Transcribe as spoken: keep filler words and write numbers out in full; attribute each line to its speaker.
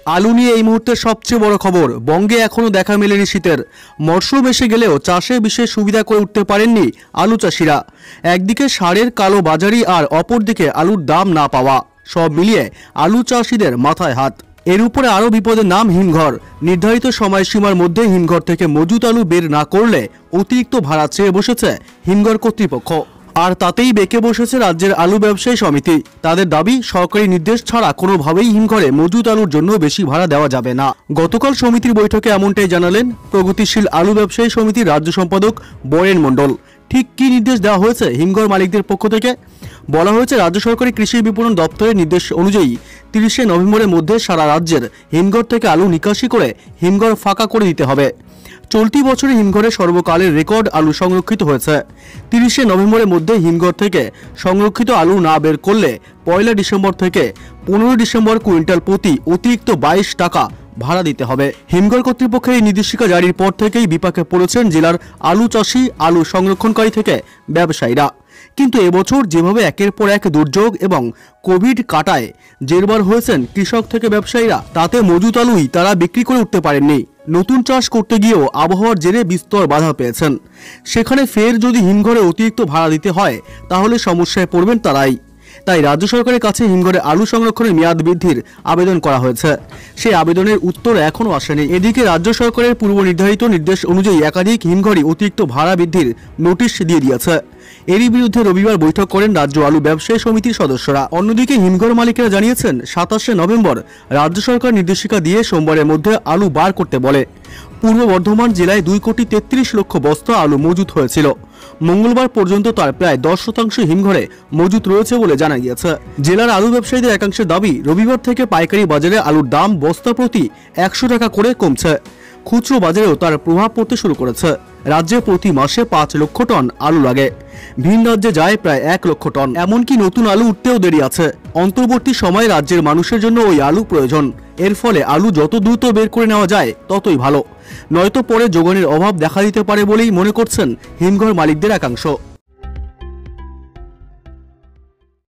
Speaker 1: আলু নিয়ে এই মুহূর্তে সবচেয়ে বড় খবর, বঙ্গে এখনো দেখা মেলেনি শীতের। মরশুম এসে গেলেও চাষে বিশেষ সুবিধা করে উঠতে পারেননি আলু চাষিরা। একদিকে সারের কালো বাজারি আর অপরদিকে আলুর দাম না পাওয়া, সব মিলিয়ে আলু চাষিদের মাথায় হাত। এর উপরে আরও বিপদের নাম হিমঘর। নির্ধারিত সময়সীমার মধ্যে হিমঘর থেকে মজুত আলু বের না করলে অতিরিক্ত ভাড়া চেয়ে বসেছে হিমঘর কর্তৃপক্ষ। আর তাতেই বেঁকে বসেছে রাজ্যের আলু ব্যবসায়ী সমিতি। তাদের দাবি, সরকারি নির্দেশ ছাড়া কোনোভাবেই হিমঘরে মজুত আলুর জন্য বেশি ভাড়া দেওয়া যাবে না। গতকাল সমিতির বৈঠকে এমনটাই জানালেন প্রগতিশীল আলু ব্যবসায়ী সমিতির রাজ্য সম্পাদক বরেন মণ্ডল। ঠিক কী নির্দেশ দেওয়া হয়েছে হিমঘর মালিকদের পক্ষ থেকে? বলা হয়েছে, রাজ্য সরকারি কৃষি বিপণন দপ্তরের নির্দেশ অনুযায়ী তিরিশে নভেম্বরের মধ্যে সারা রাজ্যের হিমঘর থেকে আলু নিকাশি করে হিমঘর ফাঁকা করে দিতে হবে। চলতি বছরে হিমঘরে সর্বকালের রেকর্ড আলু সংরক্ষিত হয়েছে। তিরিশে নভেম্বরের মধ্যে হিমঘর থেকে সংরক্ষিত আলু না বের করলে পয়লা ডিসেম্বর থেকে পনেরো ডিসেম্বর কুইন্টাল প্রতি অতিরিক্ত বাইশ টাকা ভাড়া দিতে হবে। হিমঘর কর্তৃপক্ষের এই নির্দেশিকা জারির পর থেকেই বিপাকে পড়েছেন জেলার আলু চাষি, আলু সংরক্ষণকারী থেকে ব্যবসায়ীরা। কিন্তু এবছর যেভাবে একের পর এক দুর্যোগ এবং কোভিড কাটায় জেরবার হয়েছেন কৃষক থেকে ব্যবসায়ীরা, তাতে মজুত আলুই তারা বিক্রি করে উঠতে পারেননি। নতুন চাষ করতে গিয়েও আবহাওয়ার জেরে বিস্তর বাধা পেয়েছেন। সেখানে ফের যদি হিমঘরে অতিরিক্ত ভাড়া দিতে হয় তাহলে সমস্যায় পড়বেন তারাই। তাই রাজ্য সরকারের কাছে হিমঘরে আলু সংরক্ষণের মেয়াদ বৃদ্ধির আবেদন করা হয়েছে। সেই আবেদনের উত্তর এখনও আসেনি। এদিকে রাজ্য সরকারের পূর্ব নির্ধারিত নির্দেশ অনুযায়ী একাধিক হিমঘরই অতিরিক্ত ভাড়া বৃদ্ধির নোটিশ দিয়ে দিয়েছে। এরই বিরুদ্ধে রবিবার বৈঠক করেন রাজ্য আলু ব্যবসায়ী সমিতির সদস্যরা। অন্যদিকে হিমঘর মালিকেরা জানিয়েছেন, সাতাশে নভেম্বর রাজ্য সরকার নির্দেশিকা দিয়ে সোমবারের মধ্যে আলু বার করতে বলে। পূর্ব বর্ধমান জেলায় দুই কোটি তেত্রিশ লক্ষ বস্তা আলু মজুত হয়েছিল। মঙ্গলবার পর্যন্ত তার প্রায় দশ শতাংশ হিমঘরে মজুত রয়েছে বলে জানা গিয়েছে। জেলার আলু ব্যবসায়ীদের একাংশের দাবি, রবিবার থেকে পাইকারি বাজারে আলুর দাম বস্তা প্রতি একশো টাকা করে কমছে। খুচরো বাজারেও তার প্রভাব পড়তে শুরু করেছে। রাজ্যে প্রতি মাসে পাঁচ লক্ষ টন আলু লাগে, ভিন রাজ্যে যায় প্রায় এক লক্ষ টন। এমনকি নতুন আলু উঠতেও দেরি আছে। অন্তর্বর্তী সময়ে রাজ্যের মানুষের জন্য ওই আলু প্রয়োজন। এর ফলে আলু যত দ্রুত বের করে নেওয়া যায় ততই ভালো, নয়তো পরে যোগানের অভাব দেখা দিতে পারে বলেই মনে করছেন হিমঘর মালিকদের একাংশ।